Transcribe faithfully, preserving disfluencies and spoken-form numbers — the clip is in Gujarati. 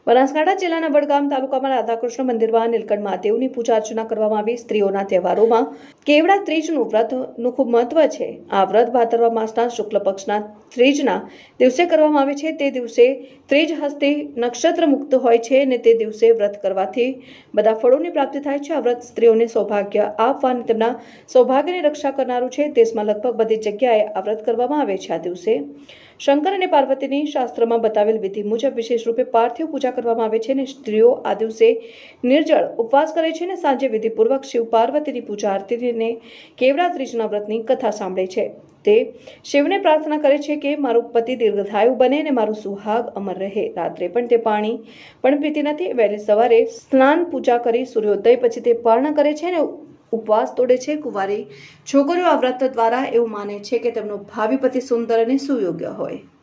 બનાસકાંઠા જિલ્લાના વડગામ તાલુકામાં રાધાકૃષ્ણ મંદિરમાં નીલકંઠ મહાદેવની પૂજા અર્ચના કરવામાં આવી। સ્ત્રીઓના તહેવારોમાં કેવડા ત્રીજનું વ્રતનું ખૂબ મહત્વ છે। આ વ્રત ભાદરવા માસના શુક્લ પક્ષના ત્રીજના દિવસે કરવામાં આવે છે। તે દિવસે ત્રીજ હસ્તે નક્ષત્ર મુક્ત હોય છે અને તે દિવસે વ્રત કરવાથી બધા ફળોની પ્રાપ્તિ થાય છે। આ વ્રત સ્ત્રીઓને સૌભાગ્ય આપવા અને તેમના સૌભાગ્યની રક્ષા કરનારું છે। દેશમાં લગભગ બધી જગ્યાએ આ વ્રત કરવામાં આવે છે। આ દિવસે શંકર અને પાર્વતીની શાસ્ત્રમાં બતાવેલ વિધિ મુજબ વિશેષ રૂપે પાર્થિવ પૂજા કરવામાં આવે છે અને સ્ત્રીઓ આ દિવસે નિર્જળ ઉપવાસ કરે છે અને સાંજે વિધિપૂર્વક શિવ પાર્વતીની પૂજા આરતીને કેવડા ત્રીજના વ્રતની કથા સાંભળે છે। તે શિવને પ્રાર્થના કરે છે કે મારું પતિ દીર્ઘાયુ બને અને મારું સુહાગ અમર રહે। રાત્રે પણ તે પાણી પણ પીતી નથી। વહેલી સવારે સ્નાન પૂજા કરી સૂર્યોદય પછી તે પર્ણ કરે છે અને ઉપવાસ તોડે છે। કુંવારી છોકરીઓ આ વ્રત દ્વારા એવું માને છે કે તેમનો ભાવિ પતિ સુંદર અને સુયોગ્ય હોય।